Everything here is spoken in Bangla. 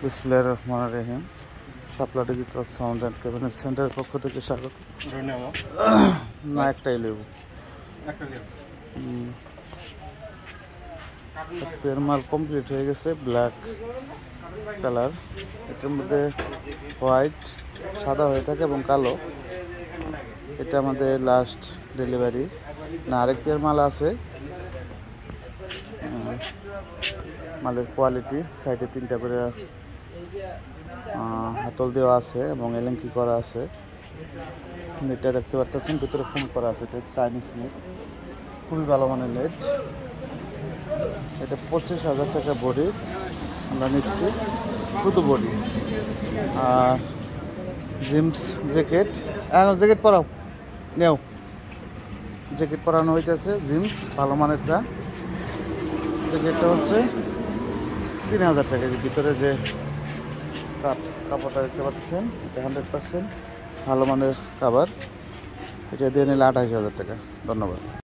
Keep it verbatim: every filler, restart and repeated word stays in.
বিসমিল্লাহির রহমানির রহিম। Shapla digital sound and cabinet সেন্টারের পক্ষ থেকে স্বাগত। না একটাই লেবু এর মাল কমপ্লিট হয়ে গেছে। ব্ল্যাক কালার, এটার মধ্যে হোয়াইট, সাদা হয়ে থাকে এবং কালো। এটা আমাদের লাস্ট ডেলিভারি। না আরেক পেয়ার মাল আছে। মালের কোয়ালিটি, সাইডে তিনটা করে হাতল দেওয়া আছে এবং এলেঙ্কি করা আছে। নেটটা দেখতে পারতেছেন, ভিতরে ফোন করা আছে। এটা চাইনিজ নেট, খুবই ভালো মানের নেট। এটা পঁচিশ হাজার টাকা বডি আমরা নিচ্ছি, শুধু বডি। আর জিন্স জ্যাকেট, জ্যাকেট পরাও, নেও জ্যাকেট পরানো হইতেছে। জিন্স ভালো মানেরটা। জ্যাকেটটা হচ্ছে তিন হাজার টাকা। ভিতরে যে কাপ কাপড়টা দেখতে পাচ্ছেন, এটা হান্ড্রেড পার্সেন্ট ভালো মানের কাভার। এটা দিয়ে নিলে আঠাশ হাজার টাকা। ধন্যবাদ।